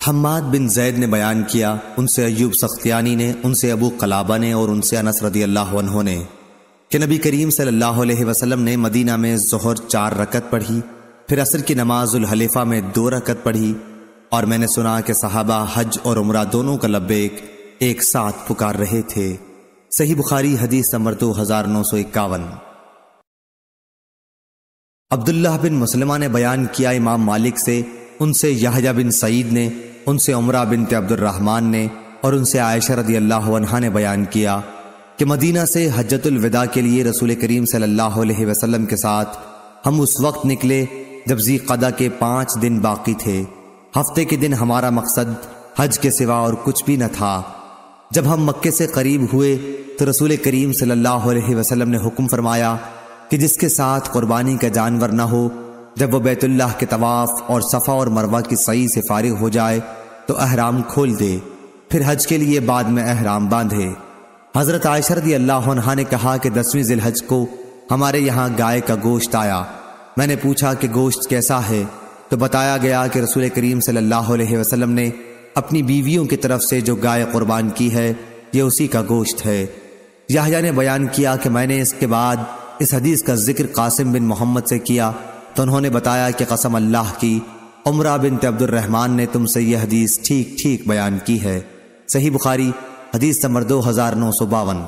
حماد بن زید نے بیان کیا، ان سے ایوب سختیانی نے، ان سے ابو قلابہ نے اور ان سے انس رضی اللہ عنہ نے کہ نبی کریم صلی اللہ علیہ وسلم نے مدینہ میں ظہر 4 رکعت پڑھی، پھر عصر کی نماز الحلیفہ میں 2 رکعت پڑھی، اور میں نے سنا کہ صحابہ حج اور عمرہ دونوں کا لبیک ایک ساتھ پکار رہے تھے۔ صحیح بخاری حدیث نمبر 2951۔ عبداللہ بن مسلمہ نے بیان کیا امام مالک سے، ان سے یحییٰ بن سعید نے، ان سے عمرہ بنت عبد الرحمن نے اور ان سے عائشہ رضی اللہ عنہا نے بیان کیا کہ مدینہ سے حجۃ الوداع کے لیے رسول کریم صلی اللہ علیہ وسلم کے ساتھ ہم اس وقت نکلے جب ذی قعدہ کے 5 دن باقی تھے۔ ہفتے کے دن ہمارا مقصد حج کے سوا اور کچھ بھی نہ تھا۔ جب ہم مکے سے قریب ہوئے تو رسول کریم صلی اللہ علیہ وسلم نے حکم فرمایا کہ جس کے ساتھ قربانی کا جانور نہ ہو، جب وہ بیت اللہ کے طواف اور صفا اور مروہ کی سعی سے فارغ ہو جائے تو احرام کھول دے، پھر حج کے لیے بعد میں احرام باندھے۔ حضرت عائشہ رضی اللہ عنہا نے کہا کہ 10ویں ذی الحج کو ہمارے یہاں گائے کا گوشت آیا۔ میں نے پوچھا کہ گوشت کیسا ہے، تو بتایا گیا کہ رسول کریم صلی اللہ علیہ وسلم نے اپنی بیویوں کی طرف سے جو گائے قربان کی ہے یہ اسی کا گوشت ہے۔ یحییٰ نے بیان کیا کہ میں نے اس کے بعد اس حدیث کا ذکر قاسم بن محمد سے کیا تو انہوں نے بتایا کہ قسم اللہ کی، عمرہ بنت عبد الرحمن نے تم سے یہ حدیث ٹھیک ٹھیک بیان کی ہے۔ صحیح بخاری حدیث نمبر 2952۔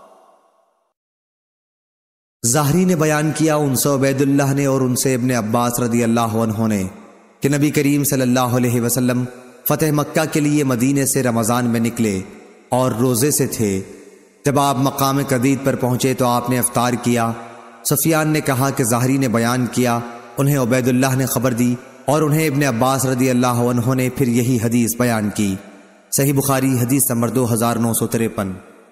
ظاہری نے بیان کیا، ان سے عبید اللہ نے اور ان سے ابن عباس رضی اللہ عنہ نے کہ نبی کریم صلی اللہ علیہ وسلم فتح مکہ کے لیے مدینے سے رمضان میں نکلے اور روزے سے تھے۔ جب آپ مقام قدید پر پہنچے تو آپ نے افطار کیا۔ سفیان نے کہا کہ ظاہری نے بیان کیا، انہیں عبید اللہ نے خبر دی اور انہیں ابن عباس رضی اللہ عنہ نے پھر یہی حدیث بیان کی۔ صحیح بخاری حدیث نمبر 2953۔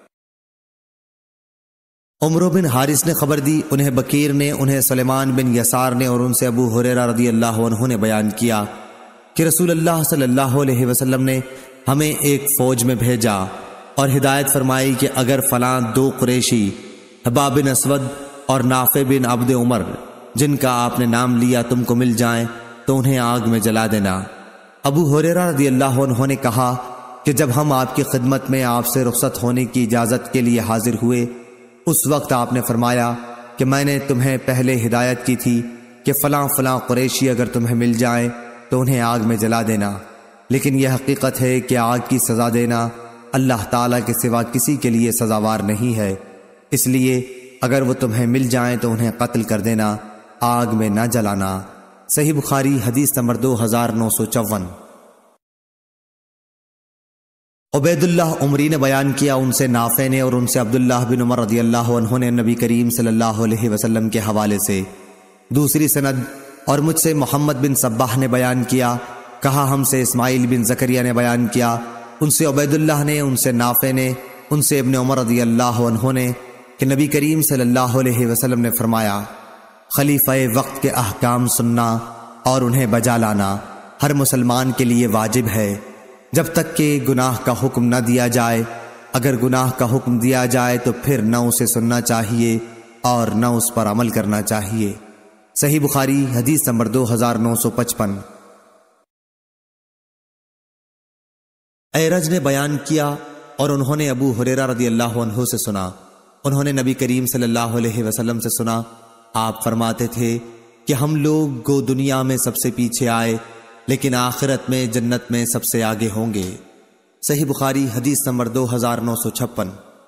عمرو بن حارث نے خبر دی، انہیں بکیر نے، انہیں سلیمان بن یسار نے اور ان سے ابو ہریرہ رضی اللہ عنہ نے بیان کیا کہ رسول اللہ صلی اللہ علیہ وسلم نے ہمیں ایک فوج میں بھیجا اور ہدایت فرمائی کہ اگر فلاں 2 قریشی حباب بن اسود اور نافع بن عبد عمر جن کا آپ نے نام لیا تم کو مل جائیں تو انہیں آگ میں جلا دینا۔ ابو ہریرہ رضی اللہ عنہ نے کہا کہ جب ہم آپ کی خدمت میں آپ سے رخصت ہونے کی اجازت کے لیے حاضر ہوئے اس وقت آپ نے فرمایا کہ میں نے تمہیں پہلے ہدایت کی تھی کہ فلاں فلاں قریشی اگر تمہیں مل جائیں تو انہیں آگ میں جلا دینا، لیکن یہ حقیقت ہے کہ آگ کی سزا دینا اللہ تعالیٰ کے سوا کسی کے لیے سزاوار نہیں ہے، اس لیے اگر وہ تمہیں مل جائیں تو انہیں قتل کر دینا، آگ میں نہ جلانا۔ صحیح بخاری حدیث نمبر 2954۔ عبید اللہ عمری نے بیان کیا، ان سے نافع نے اور ان سے عبداللہ بن عمر رضی اللہ عنہ نے نبی کریم صلی اللہ علیہ وسلم کے حوالے سے دوسری سند، اور مجھ سے محمد بن صباح نے بیان کیا، کہا ہم سے اسماعیل بن زکریا نے بیان کیا، ان سے عبید اللہ نے، ان سے نافع نے، ان سے ابن عمر رضی اللہ عنہ نے کہ نبی کریم صلی اللہ علیہ وسلم نے فرمایا، خلیفہ وقت کے احکام سننا اور انہیں بجا لانا ہر مسلمان کے لیے واجب ہے جب تک کہ گناہ کا حکم نہ دیا جائے۔ اگر گناہ کا حکم دیا جائے تو پھر نہ اسے سننا چاہیے اور نہ اس پر عمل کرنا چاہیے۔ صحیح بخاری حدیث نمبر 2955۔ اعرج نے بیان کیا اور انہوں نے ابو ہریرہ رضی اللہ عنہ سے سنا، انہوں نے نبی کریم صلی اللہ علیہ وسلم سے سنا، آپ فرماتے تھے کہ ہم لوگ گو دنیا میں سب سے پیچھے آئے لیکن آخرت میں جنت میں سب سے آگے ہوں گے۔ صحیح بخاری حدیث نمبر 2956۔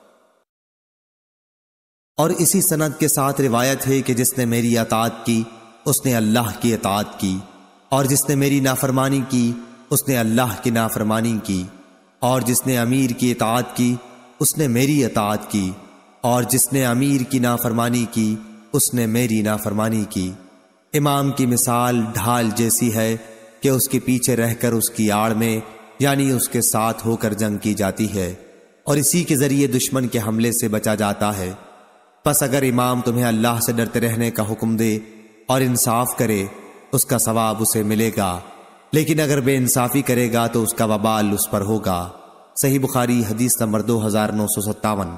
اور اسی سند کے ساتھ روایت ہے کہ جس نے میری اطاعت کی اس نے اللہ کی اطاعت کی، اور جس نے میری نافرمانی کی اس نے اللہ کی نافرمانی کی، اور جس نے امیر کی اطاعت کی اس نے میری اطاعت کی، اور جس نے امیر کی نافرمانی کی اس نے میری نافرمانی کی۔ امام کی مثال ڈھال جیسی ہے کہ اس کے پیچھے رہ کر اس کی آڑ میں یعنی اس کے ساتھ ہو کر جنگ کی جاتی ہے اور اسی کے ذریعے دشمن کے حملے سے بچا جاتا ہے۔ پس اگر امام تمہیں اللہ سے ڈرتے رہنے کا حکم دے اور انصاف کرے اس کا ثواب اسے ملے گا، لیکن اگر بے انصافی کرے گا تو اس کا وبال اس پر ہوگا۔ صحیح بخاری حدیث نمبر 2957۔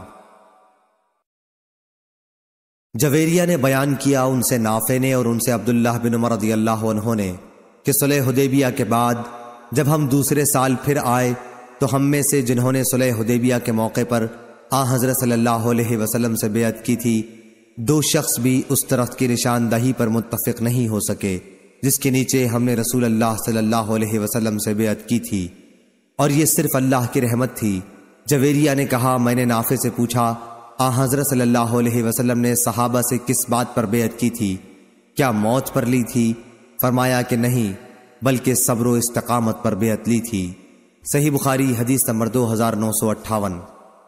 جویریہ نے بیان کیا، ان سے نافع نے اور ان سے عبداللہ بن عمر رضی اللہ عنہ نے کہ صلح حدیبیہ کے بعد جب ہم دوسرے سال پھر آئے تو ہم میں سے جنہوں نے صلح حدیبیہ کے موقع پر حضرت صلی اللہ علیہ وسلم سے بیعت کی تھی، 2 شخص بھی اس درخت کی نشاندہی پر متفق نہیں ہو سکے جس کے نیچے ہم نے رسول اللہ صلی اللہ علیہ وسلم سے بیعت کی تھی، اور یہ صرف اللہ کی رحمت تھی۔ جویریہ نے کہا، میں نے نافع سے پوچھا، حضرت صلی اللہ علیہ وسلم نے صحابہ سے کس بات پر بیعت کی تھی؟ کیا موت پر لی تھی؟ فرمایا کہ نہیں، بلکہ صبر و استقامت پر بیعت لی تھی۔ صحیح بخاری حدیث نمبر 2958۔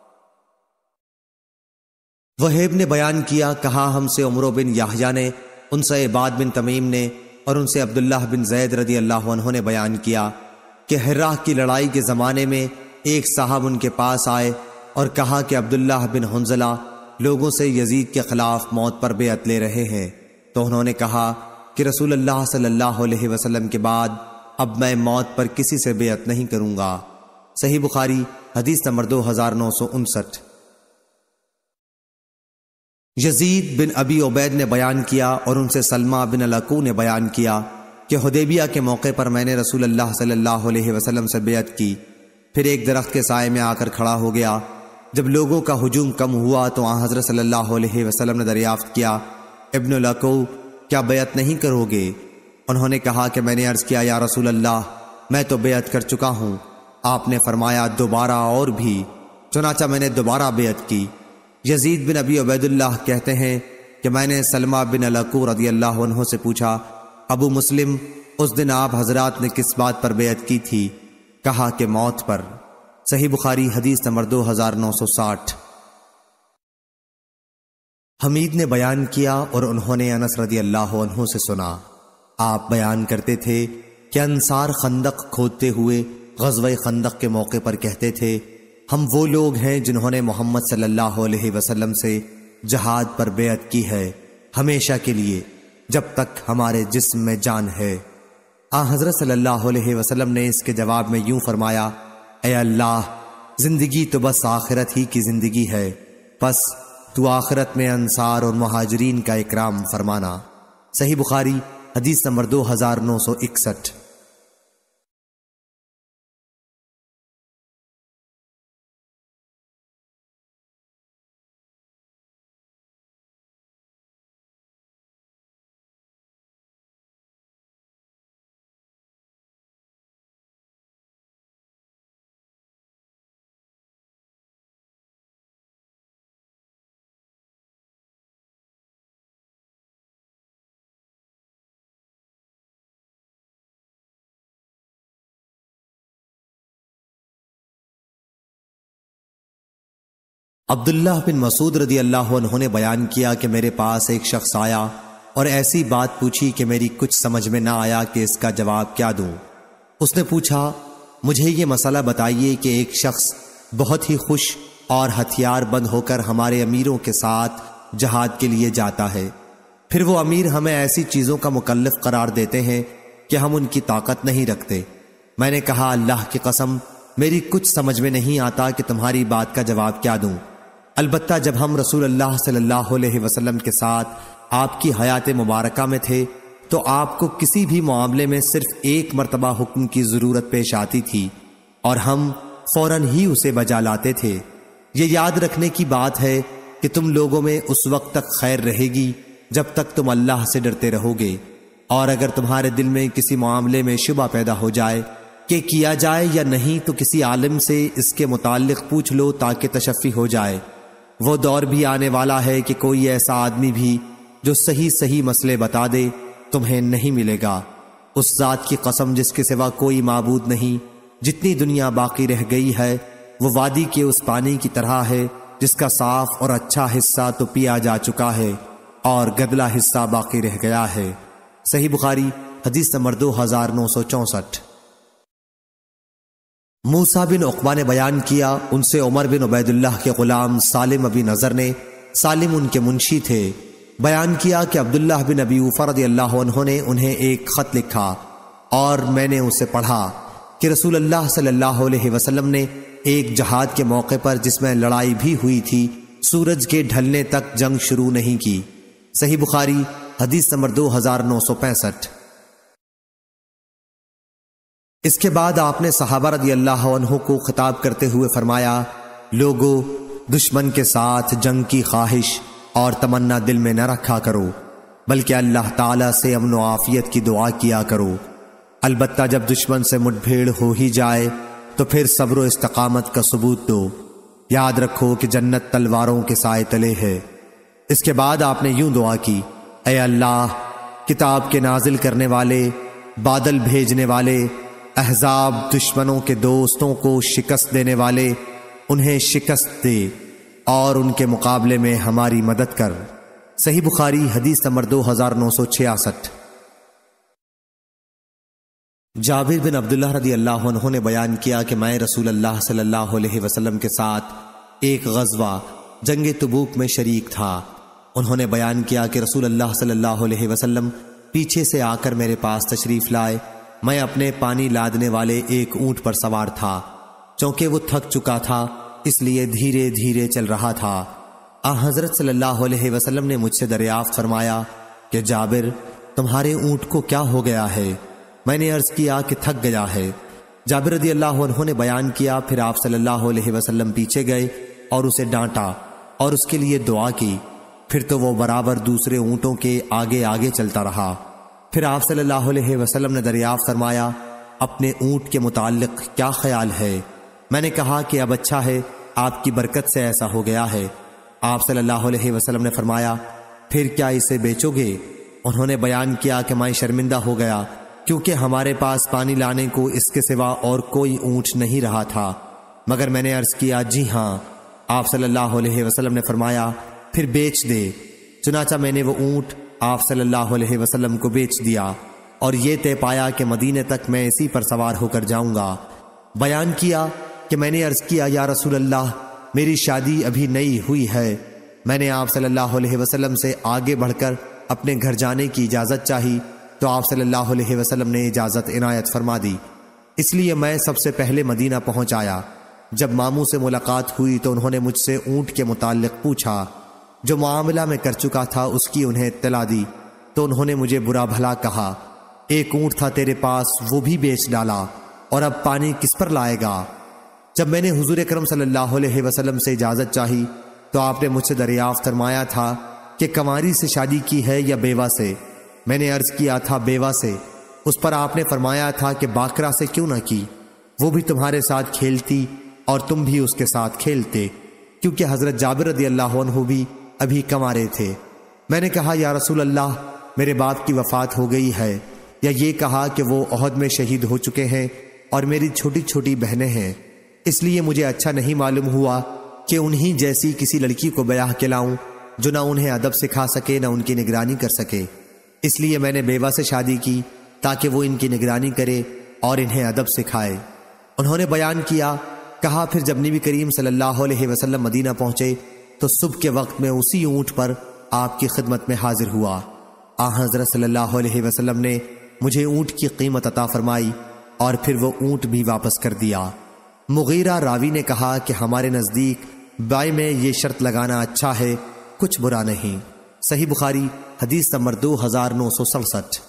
وہیب نے بیان کیا، کہا ہم سے عمرو بن یحییٰ نے، ان سے عباد بن تمیم نے، اور ان سے عبداللہ بن زید رضی اللہ عنہ نے بیان کیا کہ ہراہ کی لڑائی کے زمانے میں ایک صاحب ان کے پاس آئے اور کہا کہ عبداللہ بن حنظلہ لوگوں سے یزید کے خلاف موت پر بیعت لے رہے ہیں، تو انہوں نے کہا کہ رسول اللہ صلی اللہ علیہ وسلم کے بعد اب میں موت پر کسی سے بیعت نہیں کروں گا۔ صحیح بخاری حدیث نمبر 2959۔ یزید بن ابی عبید نے بیان کیا اور ان سے سلمہ بن الاکوع نے بیان کیا کہ حدیبیہ کے موقع پر میں نے رسول اللہ صلی اللہ علیہ وسلم سے بیعت کی، پھر ایک درخت کے سائے میں آ کر کھڑا ہو گیا۔ جب لوگوں کا ہجوم کم ہوا تو حضرت صلی اللہ علیہ وسلم نے دریافت کیا، ابن الاکوع کیا بیعت نہیں کرو گے؟ انہوں نے کہا کہ میں نے عرض کیا، یا رسول اللہ میں تو بیعت کر چکا ہوں۔ آپ نے فرمایا، دوبارہ اور بھی؟ چنانچہ میں نے دوبارہ بیعت کی۔ یزید بن ابی عبید اللہ کہتے ہیں کہ میں نے سلمہ بن الاکوع رضی اللہ عنہ سے پوچھا، ابو مسلم اس دن آپ حضرات نے کس بات پر بیعت کی تھی؟ کہا کہ موت پر۔ صحیح بخاری حدیث نمبر 2960۔ حمید نے بیان کیا اور انہوں نے انس رضی اللہ عنہ سے سنا، آپ بیان کرتے تھے کہ انصار خندق کھودتے ہوئے غزوہ خندق کے موقع پر کہتے تھے، ہم وہ لوگ ہیں جنہوں نے محمد صلی اللہ علیہ وسلم سے جہاد پر بیعت کی ہے، ہمیشہ کے لیے، جب تک ہمارے جسم میں جان ہے۔ حضرت صلی اللہ علیہ وسلم نے اس کے جواب میں یوں فرمایا، اے اللہ، زندگی تو بس آخرت ہی کی زندگی ہے، پس تو آخرت میں انصار اور مہاجرین کا اکرام فرمانا۔ صحیح بخاری حدیث نمبر 2961۔ عبداللہ بن مسعود رضی اللہ عنہ نے بیان کیا کہ میرے پاس ایک شخص آیا اور ایسی بات پوچھی کہ میری کچھ سمجھ میں نہ آیا کہ اس کا جواب کیا دوں۔ اس نے پوچھا، مجھے یہ مسئلہ بتائیے کہ ایک شخص بہت ہی خوش اور ہتھیار بند ہو کر ہمارے امیروں کے ساتھ جہاد کے لیے جاتا ہے، پھر وہ امیر ہمیں ایسی چیزوں کا مکلف قرار دیتے ہیں کہ ہم ان کی طاقت نہیں رکھتے۔ میں نے کہا، اللہ کی قسم میری کچھ سمجھ میں نہیں آتا کہ تمہاری بات کا جواب کیا دوں۔ البتہ جب ہم رسول اللہ صلی اللہ علیہ وسلم کے ساتھ آپ کی حیات مبارکہ میں تھے تو آپ کو کسی بھی معاملے میں صرف ایک مرتبہ حکم کی ضرورت پیش آتی تھی اور ہم فوراً ہی اسے بجا لاتے تھے۔ یہ یاد رکھنے کی بات ہے کہ تم لوگوں میں اس وقت تک خیر رہے گی جب تک تم اللہ سے ڈرتے رہو گے، اور اگر تمہارے دل میں کسی معاملے میں شبہ پیدا ہو جائے کہ کیا جائے یا نہیں تو کسی عالم سے اس کے متعلق پوچھ لو تاکہ تشفی ہو جائے۔ وہ دور بھی آنے والا ہے کہ کوئی ایسا آدمی بھی جو صحیح مسئلے بتا دے تمہیں نہیں ملے گا۔ اس ذات کی قسم جس کے سوا کوئی معبود نہیں، جتنی دنیا باقی رہ گئی ہے وہ وادی کے اس پانی کی طرح ہے جس کا صاف اور اچھا حصہ تو پیا جا چکا ہے اور گدلا حصہ باقی رہ گیا ہے۔ صحیح بخاری حدیث نمبر 2964۔ موسیٰ بن عقبہ نے بیان کیا، ان سے عمر بن عبید اللہ کے غلام سالم ابی نظر نے، سالم ان کے منشی تھے، بیان کیا کہ عبداللہ بن ابی اوفا رضی اللہ عنہ نے انہیں ایک خط لکھا اور میں نے اسے پڑھا کہ رسول اللہ صلی اللہ علیہ وسلم نے ایک جہاد کے موقع پر جس میں لڑائی بھی ہوئی تھی سورج کے ڈھلنے تک جنگ شروع نہیں کی۔ صحیح بخاری حدیث نمبر 2965۔ اس کے بعد آپ نے صحابہ رضی اللہ عنہ کو خطاب کرتے ہوئے فرمایا، لوگو، دشمن کے ساتھ جنگ کی خواہش اور تمنا دل میں نہ رکھا کرو، بلکہ اللہ تعالیٰ سے امن و عافیت کی دعا کیا کرو۔ البتہ جب دشمن سے مٹ بھیڑ ہو ہی جائے تو پھر صبر و استقامت کا ثبوت دو۔ یاد رکھو کہ جنت تلواروں کے سائے تلے ہے۔ اس کے بعد آپ نے یوں دعا کی، اے اللہ، کتاب کے نازل کرنے والے، بادل بھیجنے والے، احزاب دشمنوں کے دوستوں کو شکست دینے والے، انہیں شکست دے اور ان کے مقابلے میں ہماری مدد کر۔ صحیح بخاری حدیث نمبر 2966۔ جابر بن عبداللہ رضی اللہ عنہ نے بیان کیا کہ میں رسول اللہ صلی اللہ علیہ وسلم کے ساتھ ایک غزوہ جنگ تبوک میں شریک تھا۔ انہوں نے بیان کیا کہ رسول اللہ صلی اللہ علیہ وسلم پیچھے سے آ کر میرے پاس تشریف لائے۔ میں اپنے پانی لادنے والے ایک اونٹ پر سوار تھا، چونکہ وہ تھک چکا تھا اس لیے دھیرے دھیرے چل رہا تھا۔ حضرت صلی اللہ علیہ وسلم نے مجھ سے دریافت فرمایا کہ جابر، تمہارے اونٹ کو کیا ہو گیا ہے؟ میں نے عرض کیا کہ تھک گیا ہے۔ جابر رضی اللہ عنہ نے بیان کیا، پھر آپ صلی اللہ علیہ وسلم پیچھے گئے اور اسے ڈانٹا اور اس کے لیے دعا کی۔ پھر تو وہ برابر دوسرے اونٹوں کے آگے آگے چلتا رہا۔ پھر آپ صلی اللہ علیہ وسلم نے دریافت فرمایا، اپنے اونٹ کے متعلق کیا خیال ہے؟ میں نے کہا کہ اب اچھا ہے، آپ کی برکت سے ایسا ہو گیا ہے۔ آپ صلی اللہ علیہ وسلم نے فرمایا، پھر کیا اسے بیچو گے؟ انہوں نے بیان کیا کہ میں شرمندہ ہو گیا، کیونکہ ہمارے پاس پانی لانے کو اس کے سوا اور کوئی اونٹ نہیں رہا تھا۔ مگر میں نے عرض کیا، جی ہاں۔ آپ صلی اللہ علیہ وسلم نے فرمایا، پھر بیچ دے۔ چنانچہ میں نے وہ اونٹ آپ صلی اللہ علیہ وسلم کو بیچ دیا اور یہ طے پایا کہ مدینے تک میں اسی پر سوار ہو کر جاؤں گا۔ بیان کیا کہ میں نے عرض کیا، یا رسول اللہ، میری شادی ابھی نئی ہوئی ہے۔ میں نے آپ صلی اللہ علیہ وسلم سے آگے بڑھ کر اپنے گھر جانے کی اجازت چاہی تو آپ صلی اللہ علیہ وسلم نے اجازت عنایت فرما دی۔ اس لیے میں سب سے پہلے مدینہ پہنچ آیا۔ جب ماموں سے ملاقات ہوئی تو انہوں نے مجھ سے اونٹ کے متعلق پوچھا۔ جو معاملہ میں کر چکا تھا اس کی انہیں اطلاع دی تو انہوں نے مجھے برا بھلا کہا، ایک اونٹ تھا تیرے پاس، وہ بھی بیچ ڈالا، اور اب پانی کس پر لائے گا؟ جب میں نے حضور اکرم صلی اللہ علیہ وسلم سے اجازت چاہی تو آپ نے مجھ سے دریافت فرمایا تھا کہ کنواری سے شادی کی ہے یا بیوہ سے؟ میں نے عرض کیا تھا بیوہ سے۔ اس پر آپ نے فرمایا تھا کہ باکرہ سے کیوں نہ کی؟ وہ بھی تمہارے ساتھ کھیلتی اور تم بھی اس کے ساتھ کھیلتے، کیونکہ حضرت جابر رضی اللہ عنہ بھی ابھی کنوارے تھے۔ میں نے کہا، یا رسول اللہ، میرے باپ کی وفات ہو گئی ہے، یا یہ کہا کہ وہ احد میں شہید ہو چکے ہیں اور میری چھوٹی چھوٹی بہنیں ہیں، اس لیے مجھے اچھا نہیں معلوم ہوا کہ انہی جیسی کسی لڑکی کو بیاہ کے لاؤں جو نہ انہیں ادب سکھا سکے نہ ان کی نگرانی کر سکے۔ اس لیے میں نے بیوہ سے شادی کی تاکہ وہ ان کی نگرانی کرے اور انہیں ادب سکھائے۔ انہوں نے بیان کیا، کہا پھر جب نبی کریم صلی اللہ علیہ وسلم مدینہ پہنچے تو صبح کے وقت میں اسی اونٹ پر آپ کی خدمت میں حاضر ہوا۔ حضرت صلی اللہ علیہ وسلم نے مجھے اونٹ کی قیمت عطا فرمائی اور پھر وہ اونٹ بھی واپس کر دیا۔ مغیرہ راوی نے کہا کہ ہمارے نزدیک بائع میں یہ شرط لگانا اچھا ہے، کچھ برا نہیں۔ صحیح بخاری حدیث نمبر 2967۔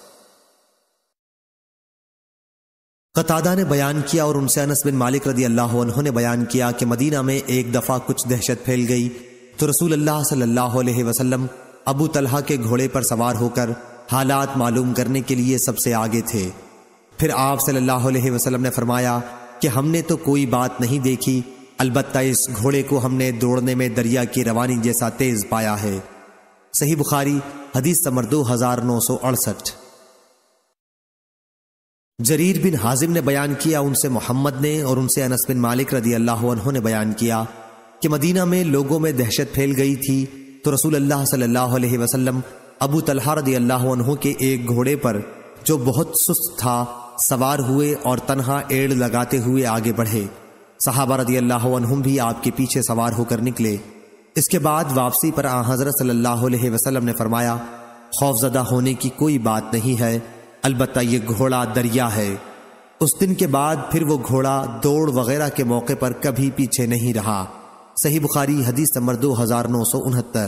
قتادہ نے بیان کیا اور ان سے انس بن مالک رضی اللہ عنہ نے بیان کیا کہ مدینہ میں ایک دفعہ کچھ دہشت پھیل گئی تو رسول اللہ صلی اللہ علیہ وسلم ابو طلحہ کے گھوڑے پر سوار ہو کر حالات معلوم کرنے کے لیے سب سے آگے تھے۔ پھر آپ صلی اللہ علیہ وسلم نے فرمایا کہ ہم نے تو کوئی بات نہیں دیکھی، البتہ اس گھوڑے کو ہم نے دوڑنے میں دریا کی روانی جیسا تیز پایا ہے۔ صحیح بخاری حدیث نمبر 2968۔ جریر بن حازم نے بیان کیا، ان سے محمد نے اور ان سے انس بن مالک رضی اللہ عنہ نے بیان کیا کہ مدینہ میں لوگوں میں دہشت پھیل گئی تھی تو رسول اللہ صلی اللہ علیہ وسلم ابو طلحہ رضی اللہ عنہ کے ایک گھوڑے پر جو بہت سست تھا سوار ہوئے اور تنہا ایڑ لگاتے ہوئے آگے بڑھے۔ صحابہ رضی اللہ عنہم بھی آپ کے پیچھے سوار ہو کر نکلے۔ اس کے بعد واپسی پر حضرت صلی اللہ علیہ وسلم نے فرمایا، خوفزدہ ہونے کی کوئی بات نہیں ہے، البتہ یہ گھوڑا دریا ہے۔ اس دن کے بعد پھر وہ گھوڑا دوڑ وغیرہ کے موقع پر کبھی پیچھے نہیں رہا۔ صحیح بخاری حدیث نمبر 2969۔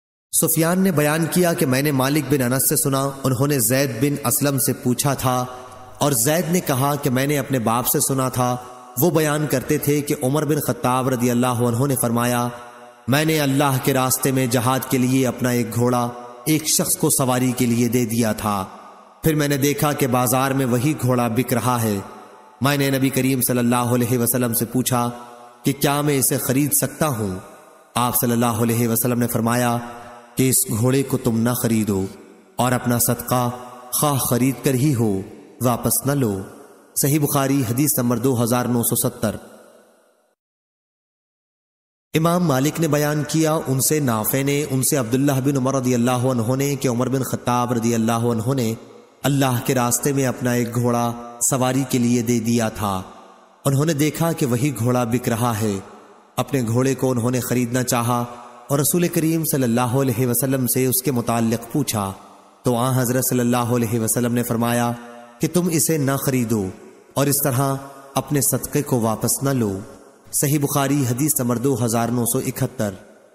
سفیان نے بیان کیا کہ میں نے مالک بن انس سے سنا، انہوں نے زید بن اسلم سے پوچھا تھا اور زید نے کہا کہ میں نے اپنے باپ سے سنا تھا، وہ بیان کرتے تھے کہ عمر بن خطاب رضی اللہ عنہ نے فرمایا، میں نے اللہ کے راستے میں جہاد کے لیے اپنا ایک گھوڑا ایک شخص کو سواری کے لیے دے دیا تھا، پھر میں نے دیکھا کہ بازار میں وہی گھوڑا بک رہا ہے۔ میں نے نبی کریم صلی اللہ علیہ وسلم سے پوچھا کہ کیا میں اسے خرید سکتا ہوں؟ آپ صلی اللہ علیہ وسلم نے فرمایا کہ اس گھوڑے کو تم نہ خریدو اور اپنا صدقہ خواہ خرید کر ہی ہو واپس نہ لو۔ صحیح بخاری حدیث نمبر 2970۔ امام مالک نے بیان کیا، ان سے نافع نے، ان سے عبداللہ بن عمر رضی اللہ عنہ نے کہ عمر بن خطاب رضی اللہ عنہ نے اللہ کے راستے میں اپنا ایک گھوڑا سواری کے لیے دے دیا تھا۔ انہوں نے دیکھا کہ وہی گھوڑا بک رہا ہے۔ اپنے گھوڑے کو انہوں نے خریدنا چاہا اور رسول کریم صلی اللہ علیہ وسلم سے اس کے متعلق پوچھا تو آن حضرت صلی اللہ علیہ وسلم نے فرمایا کہ تم اسے نہ خریدو اور اس طرح اپنے صدقے کو واپس نہ لو۔ صحیح بخاری حدیث نمبر 2971۔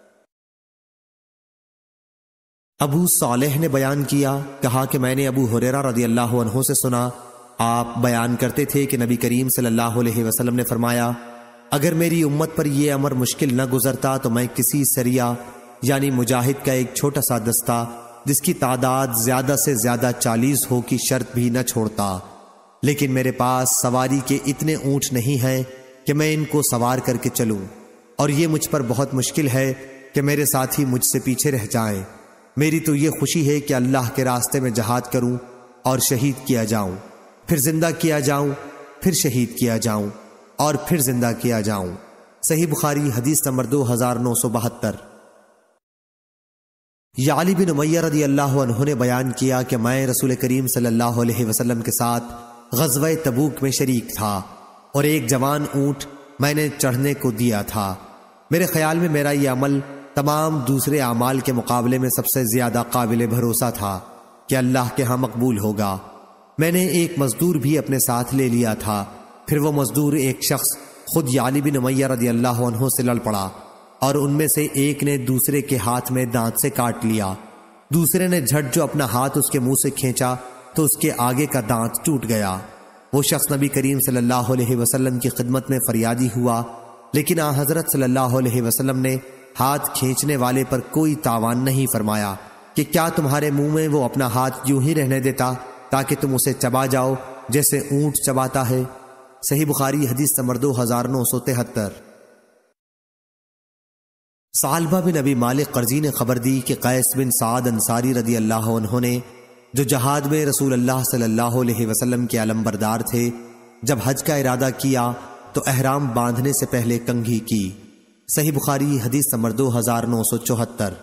ابو صالح نے بیان کیا، کہا کہ میں نے ابو ہریرہ رضی اللہ عنہ سے سنا، آپ بیان کرتے تھے کہ نبی کریم صلی اللہ علیہ وسلم نے فرمایا، اگر میری امت پر یہ امر مشکل نہ گزرتا تو میں کسی سریہ یعنی مجاہد کا ایک چھوٹا سا دستہ جس کی تعداد زیادہ سے زیادہ 40 ہو کی شرط بھی نہ چھوڑتا، لیکن میرے پاس سواری کے اتنے اونٹ نہیں ہیں کہ میں ان کو سوار کر کے چلوں، اور یہ مجھ پر بہت مشکل ہے کہ میرے ساتھی مجھ سے پیچھے رہ جائیں۔ میری تو یہ خوشی ہے کہ اللہ کے راستے میں جہاد کروں اور شہید کیا جاؤں، پھر زندہ کیا جاؤں، پھر شہید کیا جاؤں اور پھر زندہ کیا جاؤں۔ صحیح بخاری حدیث نمبر 2972۔ یعلی بن امیہ رضی اللہ عنہ نے بیان کیا کہ میں رسول کریم صلی اللہ علیہ وسلم کے ساتھ غزوہ تبوک میں شریک تھا اور ایک جوان اونٹ میں نے چڑھنے کو دیا تھا۔ میرے خیال میں میرا یہ عمل تمام دوسرے اعمال کے مقابلے میں سب سے زیادہ قابل بھروسہ تھا کہ اللہ کے ہاں مقبول ہوگا۔ میں نے ایک مزدور بھی اپنے ساتھ لے لیا تھا، پھر وہ مزدور ایک شخص خود یعلی بن امیہ رضی اللہ عنہ سے لڑ پڑا اور ان میں سے ایک نے دوسرے کے ہاتھ میں دانت سے کاٹ لیا۔ دوسرے نے جھٹ جو اپنا ہاتھ اس کے منہ سے کھینچا تو اس کے آگے کا دانت ٹوٹ گیا۔ وہ شخص نبی کریم صلی اللہ علیہ وسلم کی خدمت میں فریادی ہوا، لیکن آن حضرت صلی اللہ علیہ وسلم نے ہاتھ کھینچنے والے پر کوئی تاوان نہیں فرمایا کہ کیا تمہارے منہ میں وہ اپنا ہاتھ یوں ہی رہنے دیتا تاکہ تم اسے چبا جاؤ جیسے اونٹ چباتا ہے۔ صحیح بخاری حدیث نمبر 2973۔ ثعلبہ بن ابی مالک قرظی نے خبر دی کہ قیس بن سعد انصاری رضی اللہ عنہ نے، جو جہاد میں رسول اللہ صلی اللہ علیہ وسلم کے علم بردار تھے، جب حج کا ارادہ کیا تو احرام باندھنے سے پہلے کنگھی کی۔ صحیح بخاری حدیث نمبر 2974۔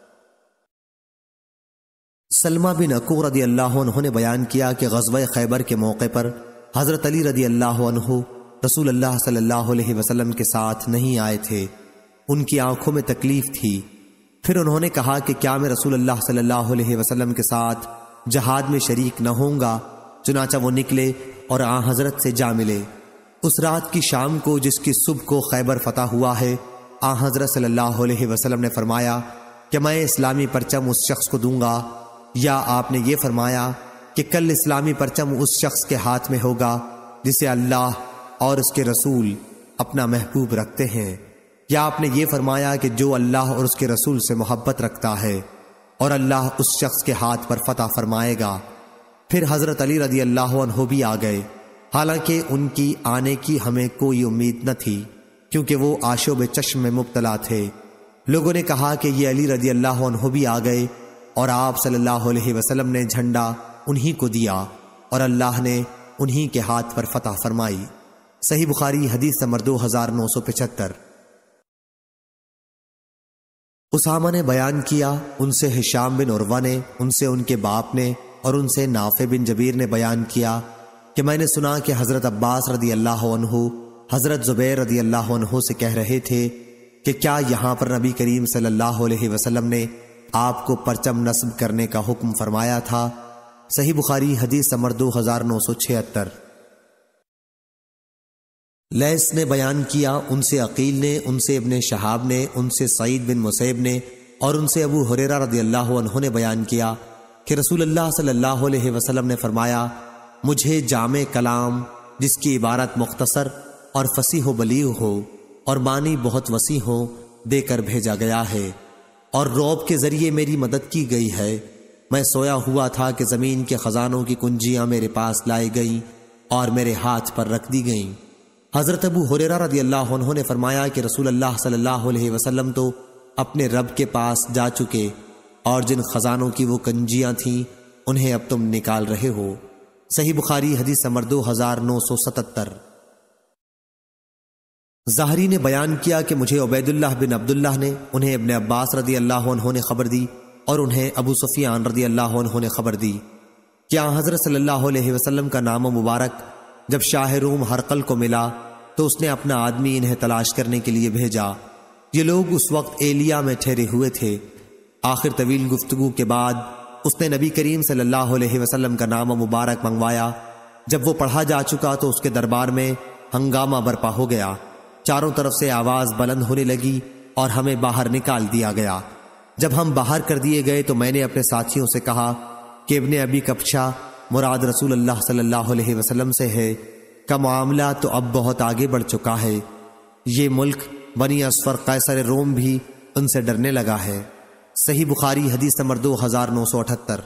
سلمہ بن اکوع رضی اللہ عنہ نے بیان کیا کہ غزوہ خیبر کے موقع پر حضرت علی رضی اللہ عنہ رسول اللہ صلی اللہ علیہ وسلم کے ساتھ نہیں آئے تھے، ان کی آنکھوں میں تکلیف تھی۔ پھر انہوں نے کہا کہ کیا میں رسول اللہ صلی اللہ علیہ وسلم کے ساتھ جہاد میں شریک نہ ہوں گا؟ چنانچہ وہ نکلے اور آن حضرت سے جا ملے۔ اس رات کی شام کو جس کی صبح کو خیبر فتح ہوا ہے، آن حضرت صلی اللہ علیہ وسلم نے فرمایا کہ میں اسلامی پرچم اس شخص کو دوں گا، یا آپ نے یہ فرمایا کہ کل اسلامی پرچم اس شخص کے ہاتھ میں ہوگا جسے اللہ اور اس کے رسول اپنا محبوب رکھتے ہیں، یا آپ نے یہ فرمایا کہ جو اللہ اور اس کے رسول سے محبت رکھتا ہے اور اللہ اس شخص کے ہاتھ پر فتح فرمائے گا۔ پھر حضرت علی رضی اللہ عنہ بھی آ گئے، حالانکہ ان کی آنے کی ہمیں کوئی امید نہ تھی کیونکہ وہ آشوب چشم میں مبتلا تھے۔ لوگوں نے کہا کہ یہ علی رضی اللہ عنہ بھی آ گئے، اور آپ صلی اللہ علیہ وسلم نے جھنڈا انہی کو دیا اور اللہ نے انہی کے ہاتھ پر فتح فرمائی۔ صحیح بخاری حدیث نمبر 2975۔ اسامہ نے بیان کیا، ان سے ہشام بن عروہ نے، ان سے ان کے باپ نے اور ان سے نافع بن جبیر نے بیان کیا کہ میں نے سنا کہ حضرت عباس رضی اللہ عنہ حضرت زبیر رضی اللہ عنہ سے کہہ رہے تھے کہ کیا یہاں پر نبی کریم صلی اللہ علیہ وسلم نے آپ کو پرچم نصب کرنے کا حکم فرمایا تھا؟ صحیح بخاری حدیث نمبر 2976۔ لیث نے بیان کیا، ان سے عقیل نے، ان سے ابن شہاب نے، ان سے سعید بن مسیب نے اور ان سے ابو ہریرہ رضی اللہ عنہ نے بیان کیا کہ رسول اللہ صلی اللہ علیہ وسلم نے فرمایا مجھے جامع کلام جس کی عبارت مختصر اور فصیح و بلیغ ہو اور معنی بہت وسیع ہو دے کر بھیجا گیا ہے، اور رعب کے ذریعے میری مدد کی گئی ہے۔ میں سویا ہوا تھا کہ زمین کے خزانوں کی کنجیاں میرے پاس لائی گئیں اور میرے ہاتھ پر رکھ دی گئیں۔ حضرت ابو ہریرہ رضی اللہ عنہ نے فرمایا کہ رسول اللہ صلی اللہ علیہ وسلم تو اپنے رب کے پاس جا چکے، اور جن خزانوں کی وہ کنجیاں تھیں انہیں اب تم نکال رہے ہو۔ صحیح بخاری حدیث نمبر 2977۔ ظاہری نے بیان کیا کہ مجھے عبید اللہ بن عبداللہ نے، انہیں ابن عباس رضی اللہ عنہ نے خبر دی، اور انہیں ابو سفیان رضی اللہ عنہ نے خبر دی کہ حضرت صلی اللہ علیہ وسلم کا نام مبارک جب شاہ روم ہرقل کو ملا تو اس نے اپنا آدمی انہیں تلاش کرنے کے لیے بھیجا۔ یہ لوگ اس وقت ایلیا میں ٹھہرے ہوئے تھے۔ آخر طویل گفتگو کے بعد اس نے نبی کریم صلی اللہ علیہ وسلم کا نام مبارک منگوایا۔ جب وہ پڑھا جا چکا تو اس کے دربار میں ہنگامہ برپا ہو گیا، چاروں طرف سے آواز بلند ہونے لگی اور ہمیں باہر نکال دیا گیا۔ جب ہم باہر کر دیے گئے تو میں نے اپنے ساتھیوں سے کہا کہ ابن ابی کبشہ مراد رسول اللہ صلی اللہ علیہ وسلم سے ہے، کا معاملہ تو اب بہت آگے بڑھ چکا ہے، یہ ملک بنی اصفر قیصر روم بھی ان سے ڈرنے لگا ہے۔ صحیح بخاری حدیث نمبر 2978۔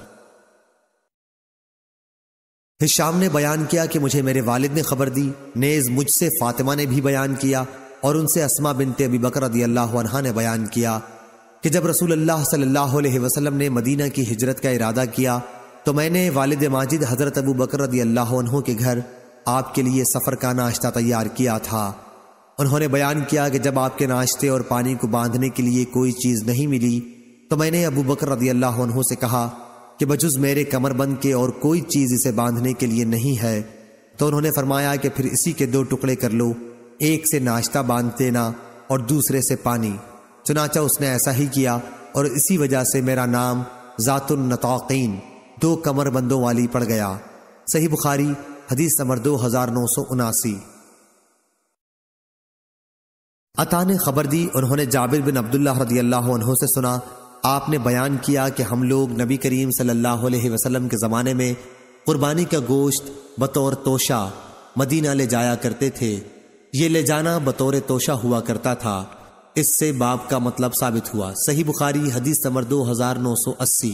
ہشام نے بیان کیا کہ مجھے میرے والد نے خبر دی، نیز مجھ سے فاطمہ نے بھی بیان کیا، اور ان سے اسماء بنت ابی بکر رضی اللہ عنہا نے بیان کیا کہ جب رسول اللہ صلی اللہ علیہ وسلم نے مدینہ کی ہجرت کا ارادہ کیا تو میں نے والد ماجد حضرت ابو بکر رضی اللہ عنہ کے گھر آپ کے لیے سفر کا ناشتہ تیار کیا تھا۔ انہوں نے بیان کیا کہ جب آپ کے ناشتے اور پانی کو باندھنے کے لیے کوئی چیز نہیں ملی تو میں نے ابو بکر رضی اللہ عنہ سے کہا کہ بجز میرے کمر بند کے اور کوئی چیز اسے باندھنے کے لیے نہیں ہے، تو انہوں نے فرمایا کہ پھر اسی کے 2 ٹکڑے کر لو، ایک سے ناشتہ باندھ دینا اور دوسرے سے پانی۔ چنانچہ اس نے ایسا ہی کیا، اور اسی وجہ سے میرا نام ذات النطاقین 2 کمر بندوں والی پڑ گیا۔ صحیح بخاری حدیث نمبر 2979۔ عطا نے خبر دی، انہوں نے جابر بن عبداللہ رضی اللہ عنہ سے سنا، آپ نے بیان کیا کہ ہم لوگ نبی کریم صلی اللہ علیہ وسلم کے زمانے میں قربانی کا گوشت بطور توشہ مدینہ لے جایا کرتے تھے۔ یہ لے جانا بطور توشہ ہوا کرتا تھا، اس سے باب کا مطلب ثابت ہوا۔ صحیح بخاری حدیث نمبر 2980۔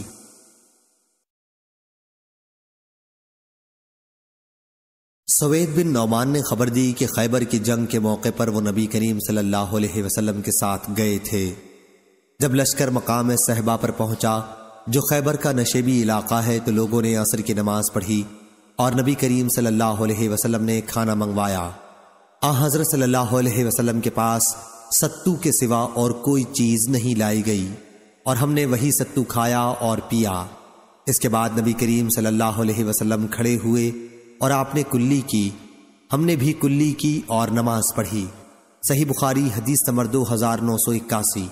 سوید بن نعمان نے خبر دی کہ خیبر کی جنگ کے موقع پر وہ نبی کریم صلی اللہ علیہ وسلم کے ساتھ گئے تھے۔ جب لشکر مقام صحبہ پر پہنچا جو خیبر کا نشیبی علاقہ ہے تو لوگوں نے عصر کی نماز پڑھی اور نبی کریم صلی اللہ علیہ وسلم نے کھانا منگوایا۔ حضرت صلی اللہ علیہ وسلم کے پاس ستو کے سوا اور کوئی چیز نہیں لائی گئی، اور ہم نے وہی ستو کھایا اور پیا۔ اس کے بعد نبی کریم صلی اللہ علیہ وسلم کھڑے ہوئے اور آپ نے کلی کی، ہم نے بھی کلی کی اور نماز پڑھی۔ صحیح بخاری حدیث نمبر 2981۔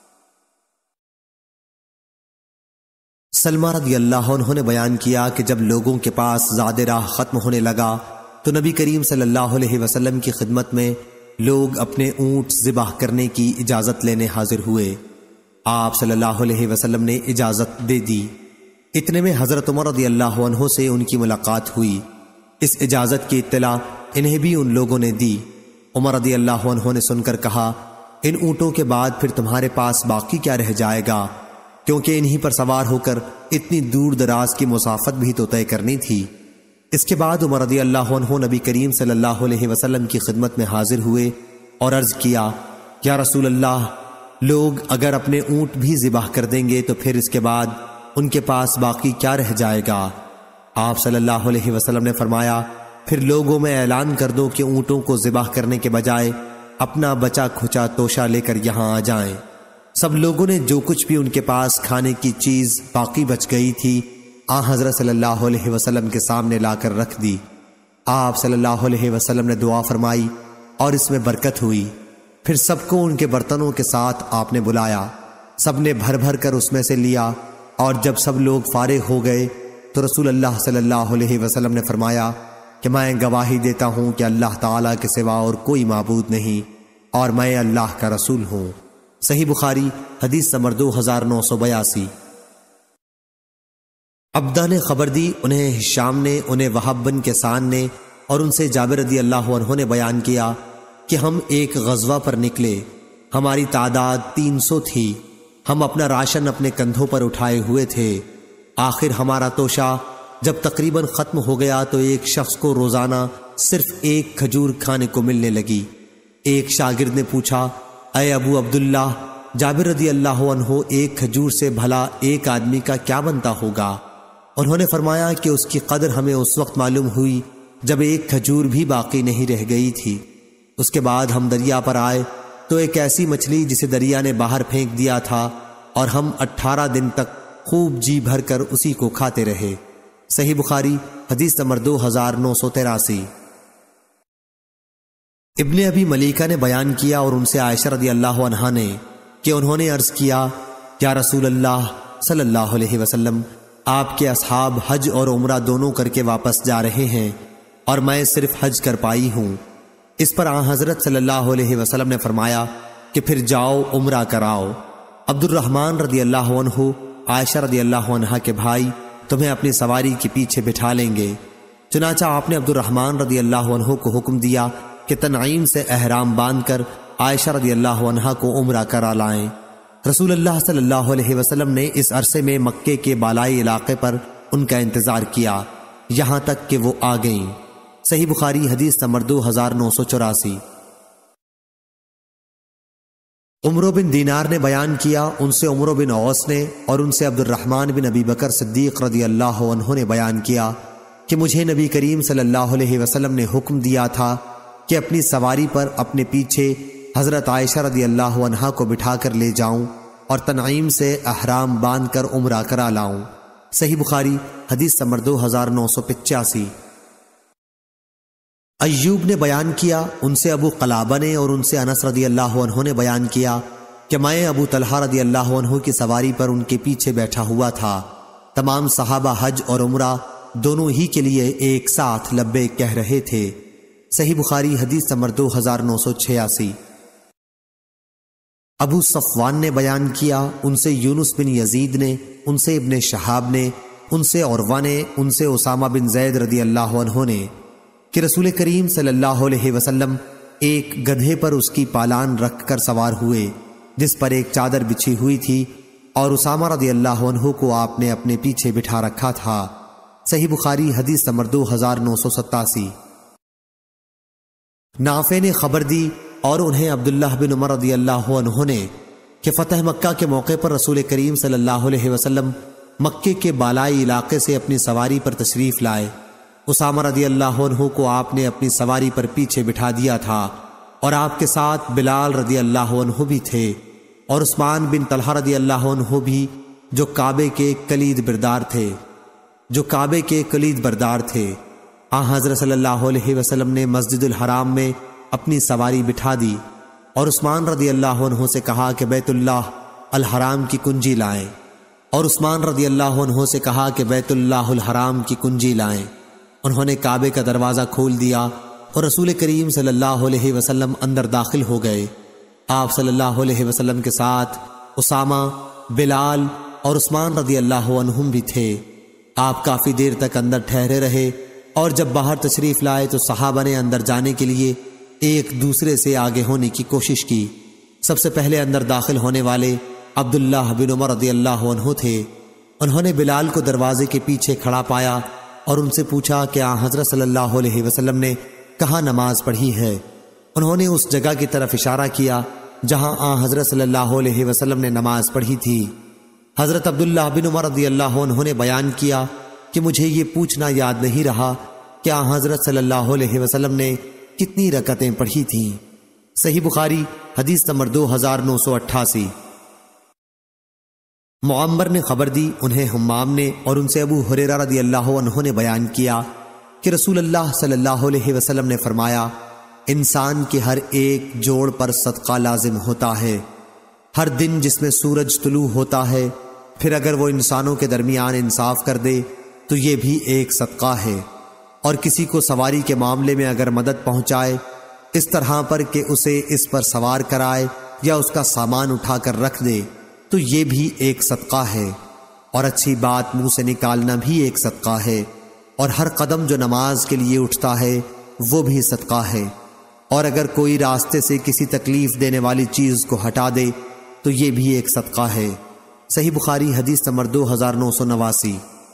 سلمہ رضی اللہ عنہ نے بیان کیا کہ جب لوگوں کے پاس زاد راہ ختم ہونے لگا تو نبی کریم صلی اللہ علیہ وسلم کی خدمت میں لوگ اپنے اونٹ ذبح کرنے کی اجازت لینے حاضر ہوئے۔ آپ صلی اللہ علیہ وسلم نے اجازت دے دی۔ اتنے میں حضرت عمر رضی اللہ عنہ سے ان کی ملاقات ہوئی۔ اس اجازت کی اطلاع انہیں بھی ان لوگوں نے دی۔ عمر رضی اللہ عنہ نے سن کر کہا، ان اونٹوں کے بعد پھر تمہارے پاس باقی کیا رہ جائے گا، کیونکہ انہی پر سوار ہو کر اتنی دور دراز کی مسافت بھی تو طے کرنی تھی۔ اس کے بعد عمر رضی اللہ عنہ نبی کریم صلی اللہ علیہ وسلم کی خدمت میں حاضر ہوئے اور عرض کیا، یا رسول اللہ، لوگ اگر اپنے اونٹ بھی ذبح کر دیں گے تو پھر اس کے بعد ان کے پاس باقی کیا رہ جائے گا؟ آپ صلی اللہ علیہ وسلم نے فرمایا، پھر لوگوں میں اعلان کر دو کہ اونٹوں کو ذبح کرنے کے بجائے اپنا بچا کھچا توشہ لے کر یہاں آ جائیں۔ سب لوگوں نے جو کچھ بھی ان کے پاس کھانے کی چیز باقی بچ گئی تھی حضرت صلی اللہ علیہ وسلم کے سامنے لا کر رکھ دی۔ آپ صلی اللہ علیہ وسلم نے دعا فرمائی اور اس میں برکت ہوئی۔ پھر سب کو ان کے برتنوں کے ساتھ آپ نے بلایا، سب نے بھر بھر کر اس میں سے لیا، اور جب سب لوگ فارغ ہو گئے تو رسول اللہ صلی اللہ علیہ وسلم نے فرمایا کہ میں گواہی دیتا ہوں کہ اللہ تعالیٰ کے سوا اور کوئی معبود نہیں، اور میں اللہ کا رسول ہوں۔ صحیح بخاری حدیث نمبر 2982۔ عبدہ نے خبر دی، انہیں ہشام نے، انہیں وہب بن کیسان نے اور ان سے جابر رضی اللہ عنہ نے بیان کیا کہ ہم ایک غزوہ پر نکلے، ہماری تعداد 300 تھی، ہم اپنا راشن اپنے کندھوں پر اٹھائے ہوئے تھے، آخر ہمارا توشہ جب تقریباً ختم ہو گیا تو ایک شخص کو روزانہ صرف ایک کھجور کھانے کو ملنے لگی۔ ایک شاگرد نے پوچھا، اے ابو عبداللہ، جابر رضی اللہ عنہ ایک کھجور سے بھلا ایک آدمی کا کیا بنتا ہوگا؟ انہوں نے فرمایا کہ اس کی قدر ہمیں اس وقت معلوم ہوئی جب ایک کھجور بھی باقی نہیں رہ گئی تھی۔ اس کے بعد ہم دریا پر آئے تو ایک ایسی مچھلی جسے دریا نے باہر پھینک دیا تھا، اور ہم 18 دن تک خوب جی بھر کر اسی کو کھاتے رہے۔ صحیح بخاری حدیث نمبر 2983۔ ابن ابی ملیکہ نے بیان کیا اور ان سے عائشہ رضی اللہ عنہا نے کہ انہوں نے عرض کیا، یا رسول اللہ صلی اللہ علیہ وسلم، آپ کے اصحاب حج اور عمرہ دونوں کر کے واپس جا رہے ہیں اور میں صرف حج کر پائی ہوں۔ اس پر آن حضرت صلی اللہ علیہ وسلم نے فرمایا کہ پھر جاؤ عمرہ کراؤ۔ عبد الرحمن رضی اللہ عنہ، عائشہ رضی اللہ عنہا کے بھائی، تمہیں اپنی سواری کے پیچھے بٹھا لیں گے۔ چنانچہ آپ نے عبد الرحمن رضی اللہ عنہ کو حکم دیا کہ تنعیم سے احرام باندھ کر عائشہ رضی اللہ عنہا کو عمرہ کرا لائیں۔ رسول اللہ صلی اللہ علیہ وسلم نے اس عرصے میں مکے کے بالائی علاقے پر ان کا انتظار کیا یہاں تک کہ وہ آ گئیں۔ صحیح بخاری حدیث نمبر 2984۔ عمرو بن دینار نے بیان کیا، ان سے عمرو بن اوس نے اور ان سے عبد الرحمن بن ابی بکر صدیق رضی اللہ عنہ نے بیان کیا کہ مجھے نبی کریم صلی اللہ علیہ وسلم نے حکم دیا تھا کہ اپنی سواری پر اپنے پیچھے حضرت عائشہ رضی اللہ عنہا کو بٹھا کر لے جاؤں اور تنعیم سے احرام باندھ کر عمرہ کرا لاؤں۔ صحیح بخاری حدیث نمبر 2985۔ ایوب نے بیان کیا، ان سے ابو قلابہ نے اور ان سے انس رضی اللہ عنہ نے بیان کیا کہ میں ابو طلحہ رضی اللہ عنہ کی سواری پر ان کے پیچھے بیٹھا ہوا تھا۔ تمام صحابہ حج اور عمرہ دونوں ہی کے لیے ایک ساتھ لبیک کہہ رہے تھے۔ صحیح بخاری حدیث نمبر 2986۔ ابو صفوان نے بیان کیا، ان سے یونس بن یزید نے، ان سے ابن شہاب نے، ان سے عروہ نے، ان سے اسامہ بن زید رضی اللہ عنہ نے کہ رسول کریم صلی اللہ علیہ وسلم ایک گدھے پر اس کی پالان رکھ کر سوار ہوئے جس پر ایک چادر بچھی ہوئی تھی، اور اسامہ رضی اللہ عنہ کو آپ نے اپنے پیچھے بٹھا رکھا تھا۔ صحیح بخاری حدیث نمبر 2987۔ نافع نے خبر دی اور انہیں عبداللہ بن عمر رضی اللہ عنہ نے کہ فتح مکہ کے موقع پر رسول کریم صلی اللہ علیہ وسلم مکے کے بالائی علاقے سے اپنی سواری پر تشریف لائے۔ اسامہ رضی اللہ عنہ کو آپ نے اپنی سواری پر پیچھے بٹھا دیا تھا، اور آپ کے ساتھ بلال رضی اللہ عنہ بھی تھے، اور عثمان بن طلحہ رضی اللہ عنہ بھی جو کعبے کے کلید بردار تھے۔ حضرت صلی اللہ علیہ وسلم نے مسجد الحرام میں اپنی سواری بٹھا دی اور عثمان رضی اللہ عنہ سے کہا کہ بیت اللہ الحرام کی کنجی لائیں، اور عثمان رضی اللہ عنہ سے کہا کہ بیت اللہ الحرام کی کنجی لائیں۔ انہوں نے کعبے کا دروازہ کھول دیا اور رسول کریم صلی اللہ علیہ وسلم اندر داخل ہو گئے۔ آپ صلی اللہ علیہ وسلم کے ساتھ اسامہ، بلال اور عثمان رضی اللہ عنہم بھی تھے۔ آپ کافی دیر تک اندر ٹھہرے رہے، اور جب باہر تشریف لائے تو صحابہ نے اندر جانے کے لیے ایک دوسرے سے آگے ہونے کی کوشش کی۔ سب سے پہلے اندر داخل ہونے والے عبداللہ بن عمر رضی اللہ عنہ تھے۔ انہوں نے بلال کو دروازے کے پیچھے کھڑا پایا اور ان سے پوچھا کہ حضرت صلی اللہ علیہ وسلم نے کہاں نماز پڑھی ہے؟ انہوں نے اس جگہ کی طرف اشارہ کیا جہاں حضرت صلی اللہ علیہ وسلم نے نماز پڑھی تھی۔ حضرت عبداللہ بن عمر رضی اللہ عنہ نے بیان کیا کہ مجھے یہ پوچھنا یاد نہیں رہا کہ حضرت صلی اللہ علیہ وسلم نے کتنی رکعتیں پڑھی تھیں۔ صحیح بخاری حدیث نمبر 2988۔ معمر نے خبر دی، انہیں حمام نے اور ان سے ابو ہریرہ رضی اللہ عنہ نے بیان کیا کہ رسول اللہ صلی اللہ علیہ وسلم نے فرمایا، انسان کے ہر ایک جوڑ پر صدقہ لازم ہوتا ہے، ہر دن جس میں سورج طلوع ہوتا ہے، پھر اگر وہ انسانوں کے درمیان انصاف کر دے تو یہ بھی ایک صدقہ ہے، اور کسی کو سواری کے معاملے میں اگر مدد پہنچائے اس طرح پر کہ اسے اس پر سوار کرائے یا اس کا سامان اٹھا کر رکھ دے تو یہ بھی ایک صدقہ ہے، اور اچھی بات منہ سے نکالنا بھی ایک صدقہ ہے، اور ہر قدم جو نماز کے لیے اٹھتا ہے وہ بھی صدقہ ہے، اور اگر کوئی راستے سے کسی تکلیف دینے والی چیز کو ہٹا دے تو یہ بھی ایک صدقہ ہے۔ صحیح بخاری حدیث نمبر 2989۔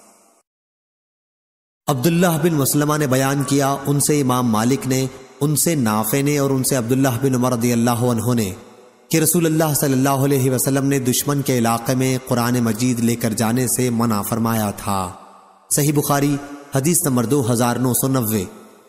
عبداللہ بن مسلمہ نے بیان کیا، ان سے امام مالک نے، ان سے نافع نے، اور ان سے عبداللہ بن عمر رضی اللہ عنہ نے کہ رسول اللہ صلی اللہ علیہ وسلم نے دشمن کے علاقے میں قرآن مجید لے کر جانے سے منع فرمایا تھا۔ صحیح بخاری حدیث نمبر 2990۔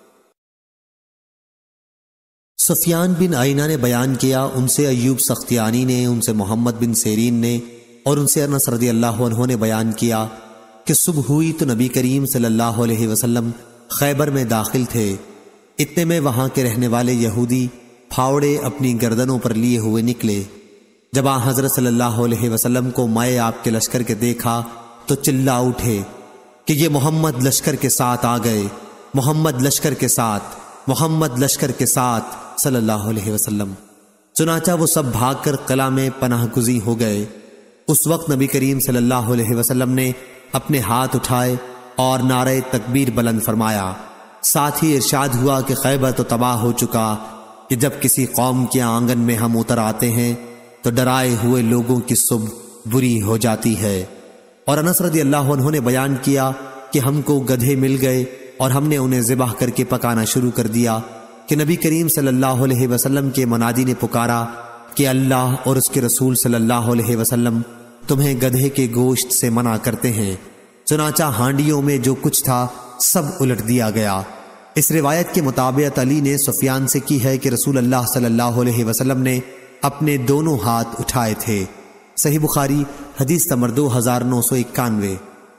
سفیان بن عینہ نے بیان کیا، ان سے ایوب سختیانی نے، ان سے محمد بن سیرین نے، اور ان سے انس رضی اللہ عنہ نے بیان کیا کہ صبح ہوئی تو نبی کریم صلی اللہ علیہ وسلم خیبر میں داخل تھے، اتنے میں وہاں کے رہنے والے یہودی پھاوڑے اپنی گردنوں پر لیے ہوئے نکلے۔ جب آن حضرت صلی اللہ علیہ وسلم کو مائے آپ کے لشکر کے دیکھا تو چلا اٹھے کہ یہ محمد لشکر کے ساتھ آ گئے، محمد لشکر کے ساتھ، محمد لشکر کے ساتھ صلی اللہ علیہ وسلم۔ چنانچہ وہ سب بھاگ کر قلعہ میں پناہ گزین ہو گئے۔ اس وقت نبی کریم صلی اللہ علیہ وسلم نے اپنے ہاتھ اٹھائے اور نعرہ تکبیر بلند فرمایا، ساتھ ہی ارشاد ہوا کہ خیبر تو تباہ ہو چکا، کہ جب کسی قوم کے آنگن میں ہم اتر آتے ہیں تو ڈرائے ہوئے لوگوں کی صبح بری ہو جاتی ہے۔ اور انس رضی اللہ عنہ نے بیان کیا کہ ہم کو گدھے مل گئے اور ہم نے انہیں ذبح کر کے پکانا شروع کر دیا کہ نبی کریم صلی اللہ علیہ وسلم کے منادی نے پکارا کہ اللہ اور اس کے رسول صلی اللہ علیہ وسلم تمہیں گدھے کے گوشت سے منع کرتے ہیں۔ چنانچہ ہانڈیوں میں جو کچھ تھا سب الٹ دیا گیا۔ اس روایت کے مطابق علی نے سفیان سے کی ہے کہ رسول اللہ صلی اللہ علیہ وسلم نے اپنے دونوں ہاتھ اٹھائے تھے۔ صحیح بخاری حدیث نمبر 2991۔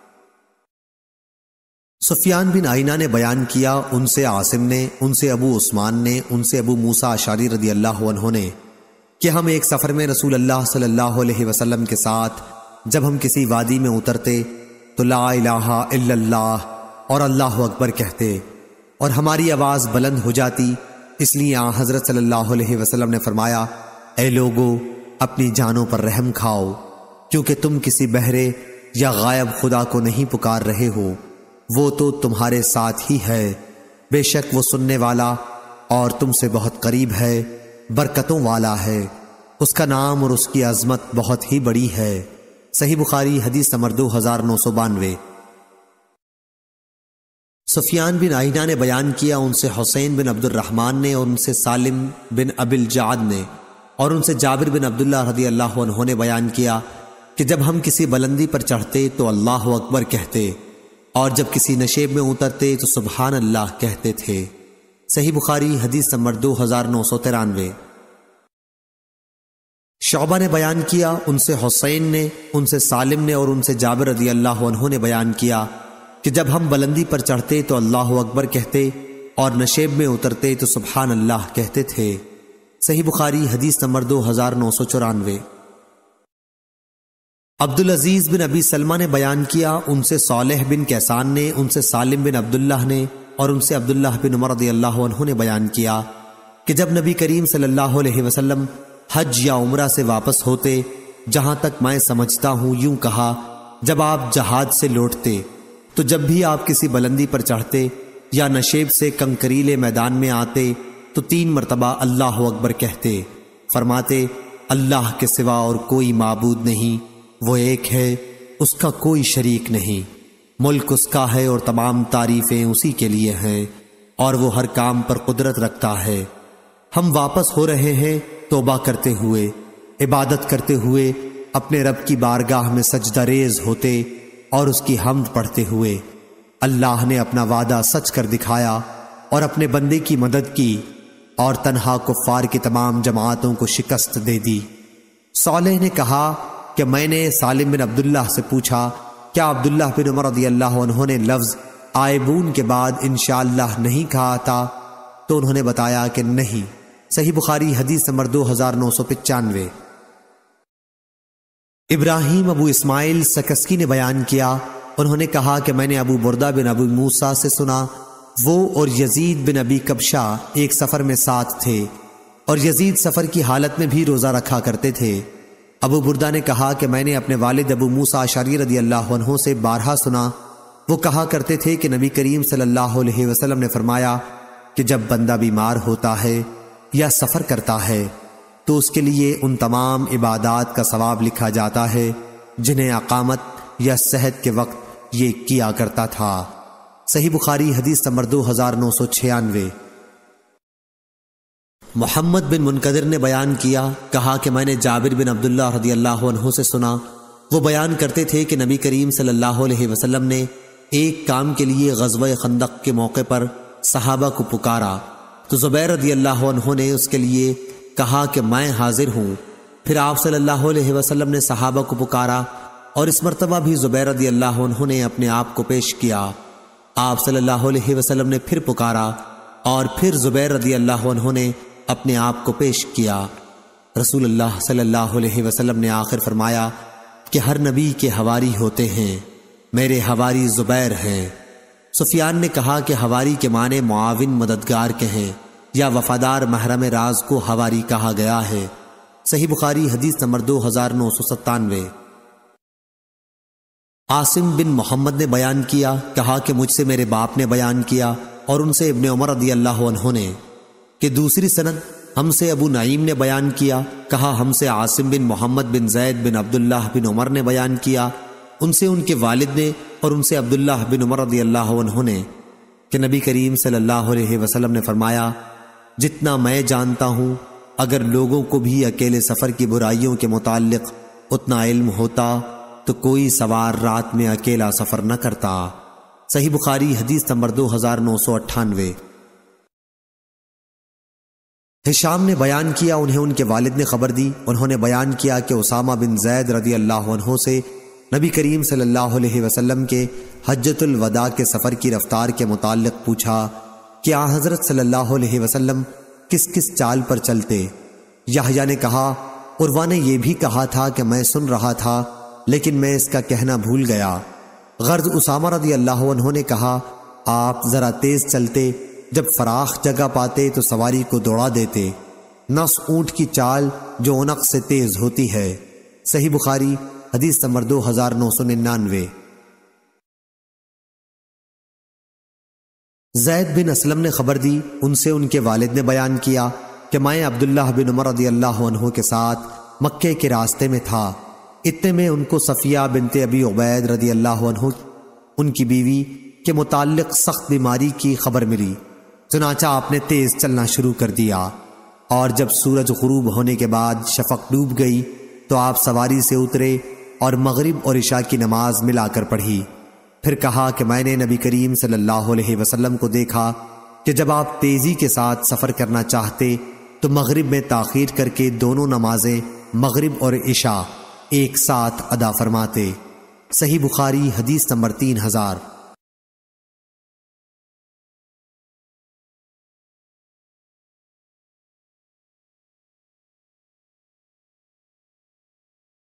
سفیان بن عینہ نے بیان کیا، ان سے عاصم نے، ان سے ابو عثمان نے، ان سے ابو موسیٰ اشعری رضی اللہ عنہ نے کہ ہم ایک سفر میں رسول اللہ صلی اللہ علیہ وسلم کے ساتھ جب ہم کسی وادی میں اترتے تو لا الہ الا اللہ اور اللہ اکبر کہتے اور ہماری آواز بلند ہو جاتی، اس لیے آن حضرت صلی اللہ علیہ وسلم نے فرمایا، اے لوگو اپنی جانوں پر رحم کھاؤ، کیونکہ تم کسی بہرے یا غائب خدا کو نہیں پکار رہے ہو، وہ تو تمہارے ساتھ ہی ہے، بے شک وہ سننے والا اور تم سے بہت قریب ہے، برکتوں والا ہے، اس کا نام اور اس کی عظمت بہت ہی بڑی ہے۔ صحیح بخاری حدیث نمبر 2992۔ سفیان بن عینہ نے بیان کیا، ان سے حسین بن عبد الرحمن نے، اور ان سے سالم بن ابی الجعد نے، اور ان سے جابر بن عبداللہ رضی اللہ عنہ نے بیان کیا کہ جب ہم کسی بلندی پر چڑھتے تو اللہ اکبر کہتے، اور جب کسی نشیب میں اترتے تو سبحان اللہ کہتے تھے۔ صحیح بخاری حدیث نمبر 2993۔ شعبہ نے بیان کیا، ان سے حسین نے، ان سے سالم نے، اور ان سے جابر رضی اللہ عنہ نے بیان کیا کہ جب ہم بلندی پر چڑھتے تو اللہ اکبر کہتے اور نشیب میں اترتے تو سبحان اللہ کہتے تھے۔ صحیح بخاری حدیث نمبر 2994۔ عبدالعزیز بن ابی سلمہ نے بیان کیا، ان سے صالح بن کیسان نے، ان سے سالم بن عبداللہ نے، اور ان سے عبداللہ بن عمر رضی اللہ عنہ نے بیان کیا کہ جب نبی کریم صلی اللہ علیہ وسلم حج یا عمرہ سے واپس ہوتے، جہاں تک میں سمجھتا ہوں یوں کہا، جب آپ جہاد سے لوٹتے تو جب بھی آپ کسی بلندی پر چڑھتے یا نشیب سے کنکریلے میدان میں آتے تو 3 مرتبہ اللہ اکبر کہتے، فرماتے اللہ کے سوا اور کوئی معبود نہیں، وہ ایک ہے، اس کا کوئی شریک نہیں، ملک اس کا ہے اور تمام تعریفیں اسی کے لیے ہیں، اور وہ ہر کام پر قدرت رکھتا ہے۔ ہم واپس ہو رہے ہیں توبہ کرتے ہوئے، عبادت کرتے ہوئے، اپنے رب کی بارگاہ میں سجدہ ریز ہوتے اور اس کی حمد پڑھتے ہوئے۔ اللہ نے اپنا وعدہ سچ کر دکھایا اور اپنے بندے کی مدد کی اور تنہا کفار کی تمام جماعتوں کو شکست دے دی۔ صالح نے کہا کہ میں نے سالم بن عبداللہ سے پوچھا، کیا عبداللہ بن عمر رضی اللہ عنہ نے لفظ آئبون کے بعد انشاءاللہ نہیں کہا تھا؟ تو انہوں نے بتایا کہ نہیں۔ صحیح بخاری حدیث نمبر 2995۔ ابراہیم ابو اسماعیل سکسکی نے بیان کیا، انہوں نے کہا کہ میں نے ابو بردہ بن ابو موسیٰ سے سنا، وہ اور یزید بن ابی کبشہ ایک سفر میں ساتھ تھے، اور یزید سفر کی حالت میں بھی روزہ رکھا کرتے تھے۔ ابو بردہ نے کہا کہ میں نے اپنے والد ابو موسیٰ اشعری رضی اللہ عنہ سے بارہا سنا، وہ کہا کرتے تھے کہ نبی کریم صلی اللہ علیہ وسلم نے فرمایا کہ جب بندہ بیمار ہوتا ہے یا سفر کرتا ہے تو اس کے لیے ان تمام عبادات کا ثواب لکھا جاتا ہے جنہیں اقامت یا صحت کے وقت یہ کیا کرتا تھا۔ صحیح بخاری حدیث نمبر 2996۔ محمد بن منقدر نے بیان کیا، کہا کہ میں نے جابر بن عبداللہ رضی اللہ عنہ سے سنا، وہ بیان کرتے تھے کہ نبی کریم صلی اللہ علیہ وسلم نے ایک کام کے لیے غزوہ خندق کے موقع پر صحابہ کو پکارا تو زبیر رضی اللہ عنہ نے اس کے لیے کہا کہ میں حاضر ہوں۔ پھر آپ صلی اللہ علیہ وسلم نے صحابہ کو پکارا اور اس مرتبہ بھی زبیر رضی اللہ عنہ نے اپنے آپ کو پیش کیا۔ آپ صلی اللہ علیہ وسلم نے پھر پکارا اور پھر زبیر رضی اللہ عنہ نے اپنے آپ کو پیش کیا۔ رسول اللہ صلی اللہ علیہ وسلم نے آخر فرمایا کہ ہر نبی کے حواری ہوتے ہیں، میرے حواری زبیر ہیں۔ سفیان نے کہا کہ حواری کے معنی معاون مددگار کے ہیں یا وفادار محرم راز کو حواری کہا گیا ہے۔ صحیح بخاری حدیث نمبر 2997۔ عاصم بن محمد نے بیان کیا، کہا کہ مجھ سے میرے باپ نے بیان کیا اور ان سے ابن عمر رضی اللہ عنہ نے، کہ دوسری سند ہم سے ابو نعیم نے بیان کیا، کہا ہم سے عاصم بن محمد بن زید بن عبداللہ بن عمر نے بیان کیا، ان سے ان کے والد نے اور ان سے عبداللہ بن عمر رضی اللہ عنہ نے، کہ نبی کریم صلی اللہ علیہ وسلم نے فرمایا جتنا میں جانتا ہوں اگر لوگوں کو بھی اکیلے سفر کی برائیوں کے متعلق اتنا علم ہوتا تو کوئی سوار رات میں اکیلا سفر نہ کرتا۔ صحیح بخاری حدیث نمبر 2998۔ ہشام نے بیان کیا، انہیں ان کے والد نے خبر دی، انہوں نے بیان کیا کہ اسامہ بن زید رضی اللہ عنہ سے نبی کریم صلی اللہ علیہ وسلم کے حجۃ الوداع کے سفر کی رفتار کے متعلق پوچھا کہ آن حضرت صلی اللہ علیہ وسلم کس کس چال پر چلتے؟ یحییٰ نے کہا عروہ نے یہ بھی کہا تھا کہ میں سن رہا تھا لیکن میں اس کا کہنا بھول گیا۔ غرض اسامہ رضی اللہ عنہ نے کہا آپ ذرا تیز چلتے، جب فراخ جگہ پاتے تو سواری کو دوڑا دیتے، نص اونٹ کی چال جو عنق سے تیز ہوتی ہے۔ صحیح بخاری حدیث نمبر 2999۔ زید بن اسلم نے خبر دی، ان سے ان کے والد نے بیان کیا کہ میں عبداللہ بن عمر رضی اللہ عنہ کے ساتھ مکے کے راستے میں تھا، اتنے میں ان کو صفیہ بنت ابی عبید رضی اللہ عنہ ان کی بیوی کے متعلق سخت بیماری کی خبر ملی، چنانچہ آپ نے تیز چلنا شروع کر دیا، اور جب سورج غروب ہونے کے بعد شفق ڈوب گئی تو آپ سواری سے اترے اور مغرب اور عشاء کی نماز ملا کر پڑھی۔ پھر کہا کہ میں نے نبی کریم صلی اللہ علیہ وسلم کو دیکھا کہ جب آپ تیزی کے ساتھ سفر کرنا چاہتے تو مغرب میں تاخیر کر کے دونوں نمازیں مغرب اور عشاء ایک ساتھ ادا فرماتے۔ صحیح بخاری حدیث نمبر 3000۔